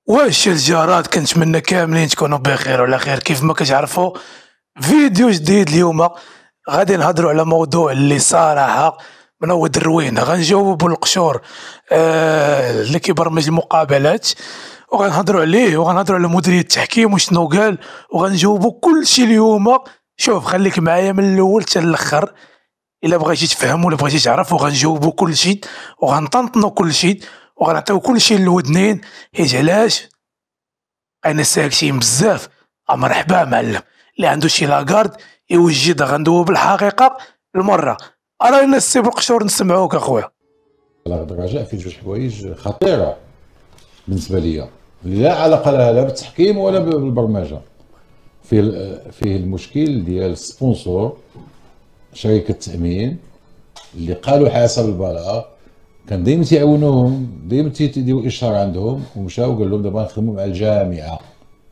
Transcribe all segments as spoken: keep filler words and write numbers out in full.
واش الجارات كنتمنى كاملين تكونوا بخير وعلى خير. كيف ما كتعرفوا فيديو جديد اليوم غادي نهضروا على موضوع اللي صراحه منوض الروينه. غنجاوبوا بالقشور آه اللي كيبرمج المقابلات، وغنهضروا عليه، وغنهضروا على مديريه التحكيم وشنو قال، وغنجاوبوا كل شيء اليوم. شوف خليك معايا من الاول حتى الاخر الا بغيتي تفهم ولا بغيتي تعرف، وغنجاوبوا كل شيء وغنطنطنوا كل شيء وغنعطيو كل شيء للودنين. حيت علاش؟ انا ساكتين بزاف. مرحبا معلم، اللي عنده شي لاكارد يوجد غندوي بالحقيقه المره. رانا السي بالقشور نسمعوك اخويا. الرجاء في جوج حوايج خطيره بالنسبه لي، لا علاقه لها لا بالتحكيم ولا بالبرمجه. فيه فيه المشكل ديال السبونسور، شركه التامين اللي قالوا حسب البلاغ كان ديما تيعاونوهم، ديما تيديروا اشهار عندهم، ومشاو قال لهم دابا نخدموا مع الجامعه.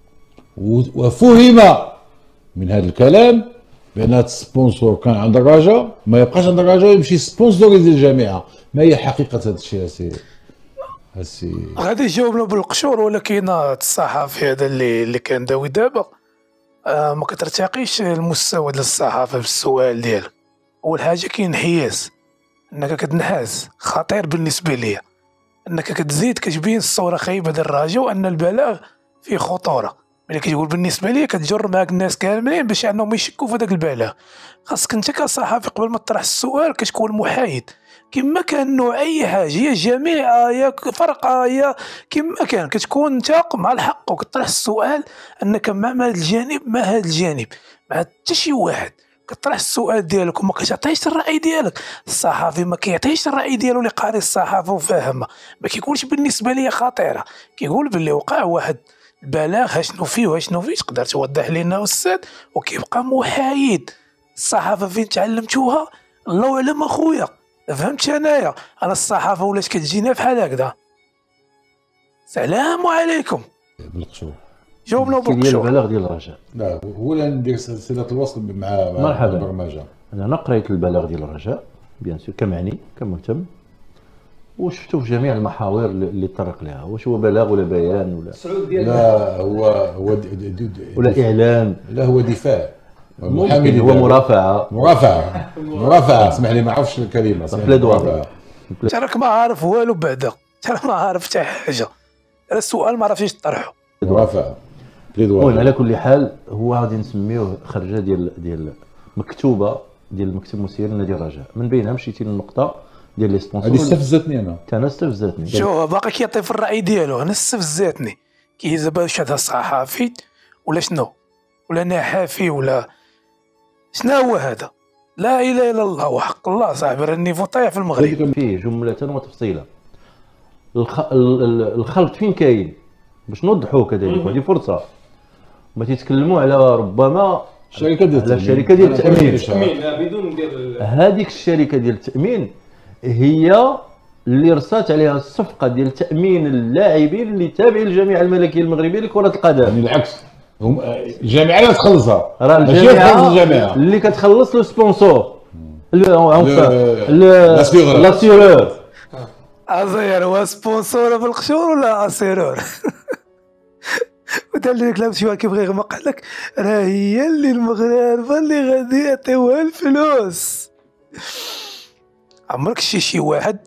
وفهم من هذا الكلام بان هذا السبونسور كان عند الرجاء ما يبقاش عند الرجاء، يمشي سبونسور ديال الجامعه. ما هي حقيقه هذا الشيء السي السي غادي يجاوبنا بالقشور. ولكن الصحافي هذا اللي اللي كان داوي دابا آه ما كترتقيش المستوى ديال الصحافه بالسؤال ديالك. اول حاجه كاين انحياز، انك كتنحاز خطير بالنسبه ليا، انك كتزيد كتبين الصوره خايبه ديال الرجاء وان البلاغ فيه خطوره. ملي كتقول بالنسبه ليا كتجر معاك الناس كاملين باش انهم يشكوا في هذاك البلاغ. خاصك انت كصحافي قبل ما تطرح السؤال كتكون محايد كما كان نوع اي حاجه، يا جميعه يا فرقه يا كما كان، كتكون انت مع الحق وكتطرح السؤال انك مع هذا الجانب مع هذا الجانب مع حتى شي واحد. كطرح السؤال ديالك وما كتعطيش الراي ديالك. الصحافي ما كيعطيش الراي ديالو اللي قاري الصحافه وفاهمها، ما كيقولش بالنسبه لي خطيره، كيقول باللي وقع واحد البلاغ شنو فيه وشنو فيه، تقدر توضح لنا استاذ، وكيبقى محايد. الصحافه فين تعلمتوها؟ الله اعلم اخويا، فهمت انايا. انا الصحافه ولات كتجينا بحال هكذا. السلام عليكم. بالقشور جاوبنا ديال بالقشور. البلاغ ديال الرجاء. لا هو اللي ندير صله الوصل مع مع مرحبا. البرمجه. انا قريت البلاغ ديال الرجاء بيان سور كمعني كمهتم، وشفتو في جميع المحاور اللي تطرق لها. واش هو بلاغ ولا بيان ولا لا هو هو دي دي دي ولا اعلان؟ لا هو دفاع، ممكن هو مرافعه. مرافعه مرافعه اسمح لي ما عرفتش الكلمه. بليدوار. تراك ما عارف والو بعدا، ترى ما عارف حتى حاجه، راه السؤال ما عرفتيش تطرحه. مرافعه المهم على كل حال هو غادي نسميوه خرجه ديال ديال مكتوبه ديال المكتب المسير لنادي الرجاء. من بينها مشيتي للنقطه ديال لي سبونسور. هذه استفزتني انا. حتى انا استفزتني. شو باقي كيعطي في الراي ديالو. انا استفزاتني كيهز باش هذا صحافي ولا شنو ولا نحافي ولا شنو هو هذا؟ لا اله الا الله وحق الله صاحبي، راه النيفو طايح في المغرب. فيه جمله وتفصيله. الخ... ال- ال- الخلط فين كاين باش نوضحوه كذلك، وهذه فرصه. ما تيتكلموا على ربما الشركه ديال على الشركه ديال التامين. التامين بدون ندير هذيك الشركه ديال التامين هي اللي رصات عليها الصفقه ديال تامين اللاعبين اللي تابعين للجامعه الملكيه المغربيه لكره القدم. يعني العكس، هم الجامعه اللي تخلصها، راه الجامعه الجامعه اللي كتخلص لو سبونسور لاسيورور. لاسيورور ازير هو سبونسور بالقشور ولا اسيرور؟ وتا اللي كلام شي واحد كيبغي يغمق لك، راه هي اللي المغاربه اللي غادي يعطيوها الفلوس. عمرك شي شي واحد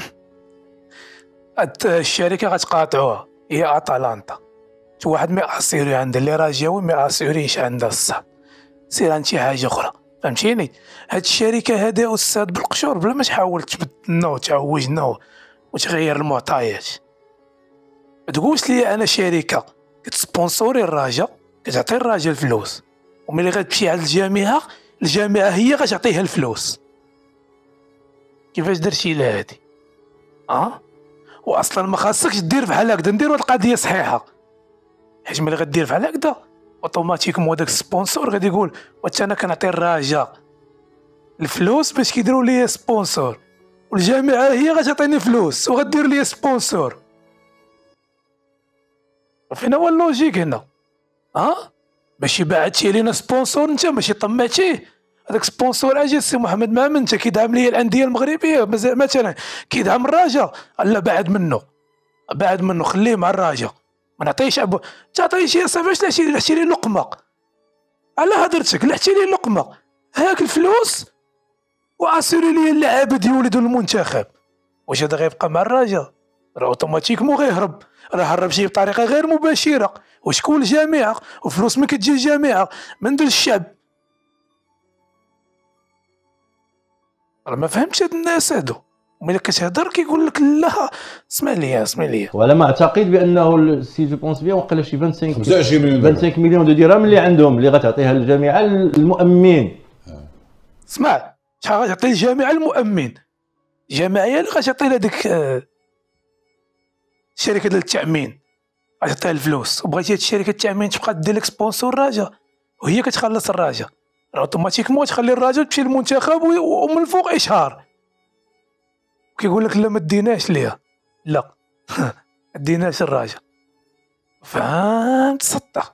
هاد الشركه غتقاطعوها هي اتلانتا، شي واحد ما ياسيري عندها اللي راجاوي ما ياسيريش عندها الصح، سير عند شي حاجه اخرى، فهمتيني؟ هاد الشركه هادي استاذ بالقشور بلا ما تحاول تبدلنا وتعوجنا وتغير المعطيات. ما تقولش لي انا شركه كتسبونسوري الرجاء كتعطي الراجل الفلوس، وملي غتمشي على الجامعه الجامعه هي غتعطيها الفلوس. كيفاش درتي لهادي؟ اه واصلا ما خاصكش دير بحال هكذا. نديرو القضيه صحيحه، حيت ملي غدير بحال هكذا اوتوماتيكمون هذاك السبونسور غادي يقول واش انا كنعطي الرجاء الفلوس باش كيديروا لي سبونسور، والجامعه هي غتعطيني فلوس وغدير لي سبونسور. فين هو اللوجيك هنا؟ ها ماشي بعتي لينا سبونسور انت، ماشي طمعتيه. هذاك سبونسور اجي السي محمد مامن انت كيدعم لي الانديه المغربيه مثلا كيدعم الرجاء، لا بعد منه بعد منه خليه مع الرجاء. ما نعطيش ابو تعطيش يا صاحبي، واش لعتي لعتي لي لقمه على هضرتك، لعتي لي لقمه هاك الفلوس واسيري لي اللعابه ديال ولد المنتخب. واش هذا غيبقى مع الرجاء؟ راه اوتوماتيكمون غيهرب، راه هرب شي بطريقه غير مباشره. وشكون الجامعه؟ وفلوس ما كتجي الجامعه من دول الشعب. راه ما فهمتش هاد الناس هادو، وملي كتهضر كيقول لك لا اسمع لي اسمع لي. وعلى ما اعتقد بانه سي جو بونس بيان وقيلا شي خمسة وعشرين مليون خمسة وعشرين مليون خمسة وعشرين مليون دو درهم اللي عندهم اللي غتعطيها للجامعه المؤمن. اسمع شحال غتعطي الجامعه المؤمن؟ الجامعه هي اللي غتعطي لهاديك آه شركه ديال التامين، غتعطيها الفلوس. وبغيتي هاد الشركه التامين تبقى دير لك سبونسور الرجاء وهي كتخلص الرجاء، راه اوتوماتيكمون تخلي الرجاء تمشي للمنتخب ومن الفوق اشهار. كيقول لك لا ما ديناش ليها، لا ما ديناش الرجاء. فهمت سطح.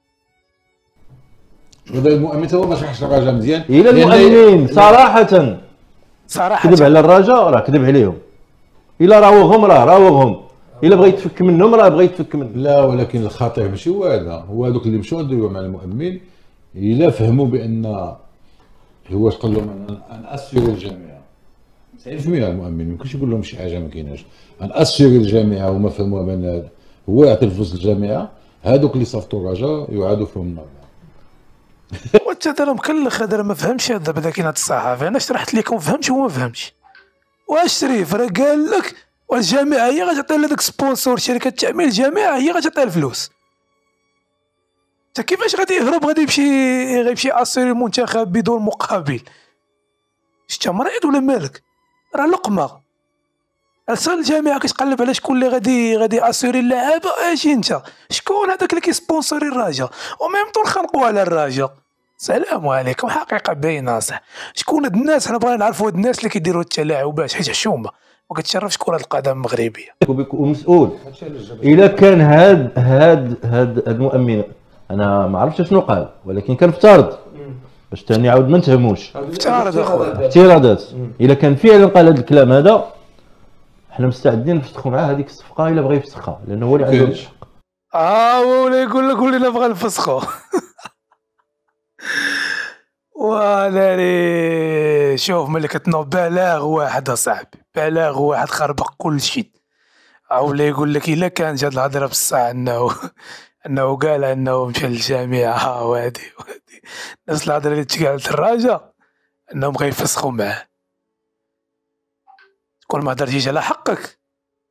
هذا المؤمن هو ما شرحش الرجاء مزيان الى المؤمن صراحه صراحه كذب على الرجاء، راه كذب عليهم. الا راوغهم راه راوغهم، الا بغيت تفك منهم راه بغيت تفك منهم. لا، ولكن الخطير ماشي هو هذا، هو هذوك اللي مشاو ديروا مع المؤمن الا فهموا بان هو قال لهم ان اسير الجامعه تسعين بالمئة. المؤمن ما يمكنش يقول لهم شي حاجه ما كايناش، ان اسير الجامعه وما فهموها بان هو يعطي الفلوس للجامعه. هذوك اللي صيفطوا الرجاء يعادوا فيهم النار. وانت هذا مكلخ، هذا ما فهمش. هذا بدا كاين هاد الصحافه انا شرحت لكم فهمتش وما فهمش. واش شريف راه قال لك والجامعه هي غتعطي لهذاك سبونسور شركه التامين، الجامعه هي غتعطي الفلوس. انت كيفاش غادي يهرب؟ غادي يمشي غيمشي اسير المنتخب بدون مقابل؟ شتا مريض ولا مالك؟ راه لقمه. اصلا الجامعه كتقلب على شكون اللي غادي غادي اسيري اللعابه. اجي انت شكون هذاك اللي كيسبونسوري الرجاء وميم طول خنقوا على الرجاء؟ السلام عليكم. حقيقه باينه صح. شكون هاد الناس؟ حنا بغينا نعرفوا هاد الناس اللي كيديروا التلاعبات، حيت حشومه ما كتشرفش كره القدم المغربيه. ومسؤول الا كان هاد هاد هاد المؤمن، انا ما عرفتش شنو قال ولكن كنفترض باش تاني عاود ما نتهموش افترض اخويا افتراضات. الا كان فعلا قال هاد الكلام هذا حنا مستعدين نفسخوا معاه هذيك الصفقه الا بغى يفسخها، لانه هو اللي عنده الحق. اه ولا يقول لك ولينا بغا نفسخو. وانا لي شوف ملي كتنوض بلاغ واحد اصاحبي، بلاغ واحد خربق كل شيء. ولا يقول لك الا كان جات الهضره بصح انه انه قال انه مشى للجامعه وهادي وهادي نفس الهضره اللي تقالت الرجاء انهم غيفسخوا معاه. كل ما هضرتيش على حقك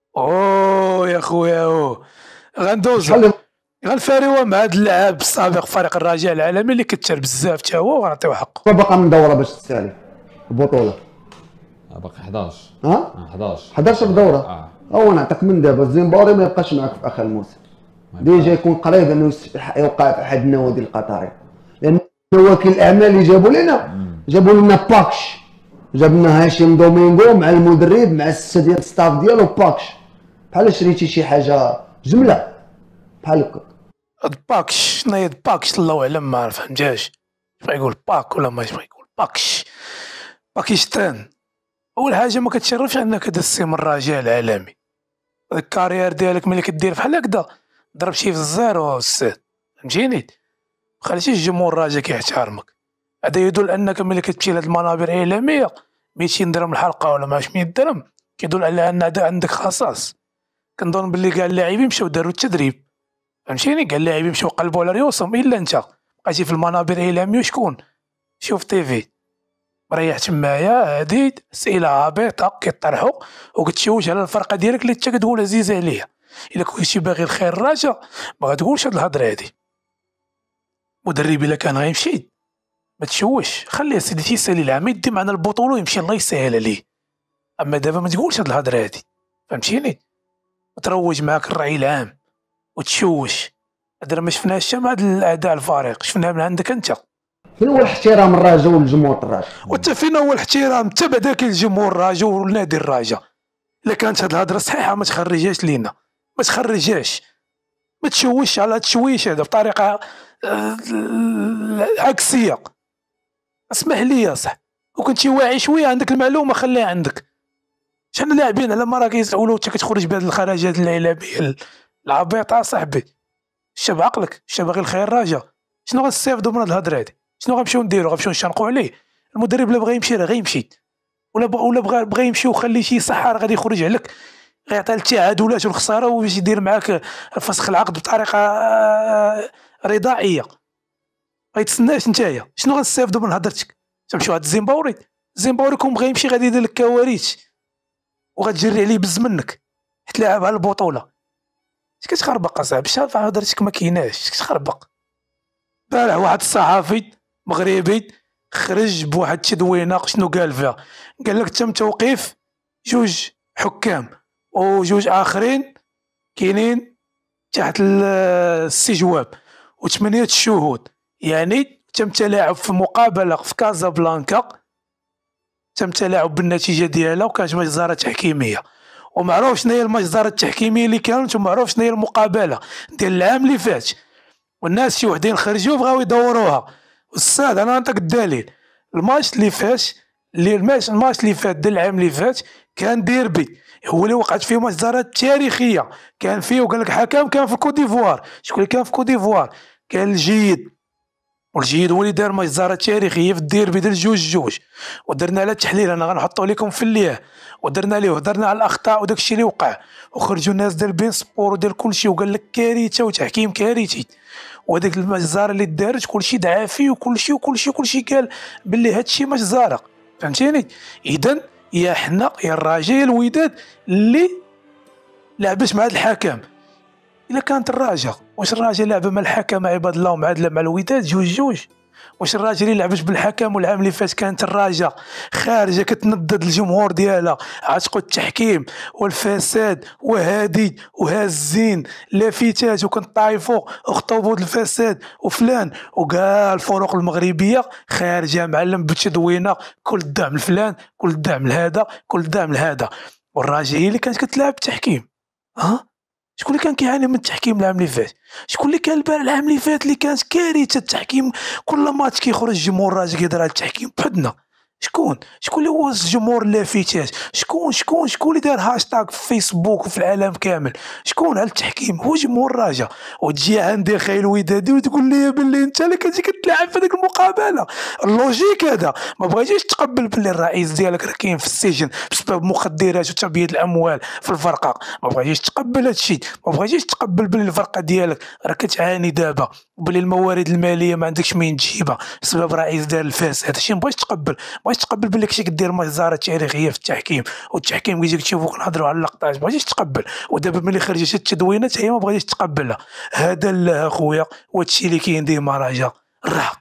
اوه يا خويا اوه غندوز غنفاريوها مع هاد اللاعب السابق فريق الرجاء العالمي اللي كتشر بزاف تا هو وغنعطيو حقه. باقا من دوره باش تسالي البطوله باقي حداش. ها حداش حداش في دوره. اه هو نعطيك من دابا الزيمباري ما يبقاش معك في اخر الموسم ديجا، يكون قريب انه يوقع في احد النوادي القطريه، لان وكيل الاعمال اللي جابوا لنا جابوا لنا باكش، جاب لنا هاشم دومينغو مع المدرب مع السته ديال الستاف ديالو باكش، بحال شريتي شي حاجه جمله بحال هكا. هاد باكش شنو هي باكش؟ الله اعلم ما فهمتهاش. بغا يقول باك ولا ما بغا يقول باكش؟ باكستان اول حاجه ما كتشرفش انك دزتي من الرجاء العالمي. الكارير ديالك ملي كدير بحال هكذا ضرب شي في الزيرو السيد، فهمتيني؟ مخليتيش الجمهور الرجاء كيحترمك. هذا يدل انك ملي كتمشي لهاد المنابر الاعلاميه ميتين درهم الحلقه ولا ماش مية درهم كيدل على ان عندك خصاص. كنظن باللي كاع اللاعبين مشاو داروا التدريب، فهمتيني؟ كاع اللاعبين مشاو قلبوا على ريوسهم الا انت بقيتي في المنابر الاعلاميه. وشكون؟ شوف تيفي مريح تمايا هادي اسئله هابطه كيطرحوا وكتشوش على الفرقه ديالك اللي انت كتقول عزيزه عليا. الا كنتي باغي الخير الرجاء ما غتقولش هاد الهضره هادي. مدرب الا كان غيمشي ما تشوش، خليه سيدي تيسالي العام يدي معنا البطوله ويمشي الله يسهل عليه. اما دابا ما تقولش هاد الهضره هادي، فهمتيني؟ تروج معاك الرأي العام وتشوش. هذا ما شفناهاش مع هاد الاعداء الفريق، شفناها من عندك انت. فين هو الاحترام الرجاء والجمهور الرجاء؟ وانت فين هو الاحترام؟ انت بعدا كاين الجمهور الرجاء والنادي الرجاء. الا كانت هاد الهضره صحيحه ما تخرجهاش لينا، ما تخرجهاش، ما تشوش على التشويش هذا بطريقه آه عكسيه. اسمح لي يا صح، وكنتي واعي شويه عندك المعلومه خليها عندك. شحال لاعبين على مراكز الاولى وانت كتخرج بهاد الخرجات الاعلاميه العبيط اصاحبي، شاب عقلك، شاب باغي الخير راجا، شنو غنستافدو من هاد الهضره هادي؟ شنو غنمشيو نديرو؟ غنمشيو نشنقو عليه؟ المدرب الا بغا يمشي راه غيمشي، ولا بغا ولا بغا بغا يمشي وخلي شي صحه راه غادي يخرج عليك، غيعطي التعادلات والخساره وباش يدير معاك فسخ العقد بطريقه آه، رضاعيه. غيتسناش نتايا؟ شنو غنستافدو من هضرتك؟ تمشيو هاد الزيمباوري، الزيمباوري كون بغا يمشي غادي يدير لك كوارث وغتجري عليه بز منك حيت لاعب على البطوله. اش كتخربق اصاحبي؟ شاف هضرتك ما كايناش، اش كتخربق؟ البارح واحد الصحافي مغربي خرج بواحد التدوينه، شنو قال فيها؟ قال لك تم توقيف جوج حكام وجوج اخرين كاينين تحت ال- الاستجواب وثمانية شهود، يعني تم تلاعب في مقابله في كازابلانكا، تم تلاعب بالنتيجه ديالها وكانت مجزره تحكيميه، ومعروف شنو هي المجزره التحكيميه اللي كانت، ومعروف شنو هي المقابله ديال العام اللي فات، والناس شي وحدين خرجوا بغاو يدوروها. استاذ انا نعطيك الدليل، الماتش اللي فات اللي الماتش الماتش اللي فات ديال العام اللي فات كان ديربي، هو اللي وقعت فيه مجزرات تاريخيه، كان فيه وقال لك حكم كان في كوت ديفوار. شكون اللي كان في كوت ديفوار؟ كان الجيد، والجيد هو اللي دار مجزره تاريخيه في الديربي ديال جوج جوج، ودرنا على التحليل انا غنحطو لكم في اللياه، ودرنا ليه ودرنا على الاخطاء وداك الشيء اللي وقع، وخرجوا الناس ديال بين سبور وديال كلشي وقال لك كارثه وتحكيم كارثي، وهذيك المجزره اللي دارت كلشي دعا فيه وكلشي وكلشي وكلشي قال باللي هادشي مجزره، فهمتيني؟ اذا يا حنا يا الرجاء يا الوداد اللي لعبت مع هاد الحكم. الا كانت الراجا، واش الراجا لعب مع الحكم عباد الله ومعادله مع الوداد جوج جوج؟ واش الراجا اللي لعبت بالحكم والعام اللي فات كانت الراجا خارجه كتندد الجمهور ديالها عتقوا التحكيم والفساد وهادي وهازين لافتات وكنطايفوا وخطوبوا الفساد وفلان وكاع الفرق المغربيه خارجه معلم بتدوينه كل الدعم لفلان، كل الدعم لهذا، كل الدعم لهذا، والراجا هي اللي كانت كتلعب التحكيم. ها شكون اللي كان كيعاني من التحكيم العام اللي فات؟ شكون اللي كان البارح العام اللي فات اللي كانت كارثه التحكيم؟ كل ماتش كيخرج الجمهور راجع كيدير على التحكيم بحدنا. شكون شكون اللي هو الجمهور اللافتات؟ شكون شكون شكون اللي دار هاشتاغ في فيسبوك وفي العالم كامل؟ شكون على التحكيم؟ هو جمهور راجا. وتجي عندي خاي الودادي وتقول لي باللي انت اللي كنتي كتلعب في هذيك المقابله. اللوجيك هذا ما بغيتيش تقبل باللي الرئيس ديالك راه كاين في السجن بسبب مخدرات وتبييض الاموال في الفرقه، ما بغيتيش تقبل هذا الشيء، ما بغيتيش تقبل باللي الفرقه ديالك راه كتعاني دابا وباللي الموارد الماليه ما عندكش منين تجيبها بسبب رئيس دار الفاس. هذا الشيء ما بغيتش تقبل، ما بغيتش تقبل باللي كنتي كدير مجزره تاريخيه في التحكيم، والتحكيم كيجيك تشوفو كنهضروا على اللقطات ما بغيتيش تقبل، ودابا ملي خرجت التدوينات هي ما بغيتيش تقبلها. هذا لا اخويا، وهادشي اللي كاين ديما راجا الراه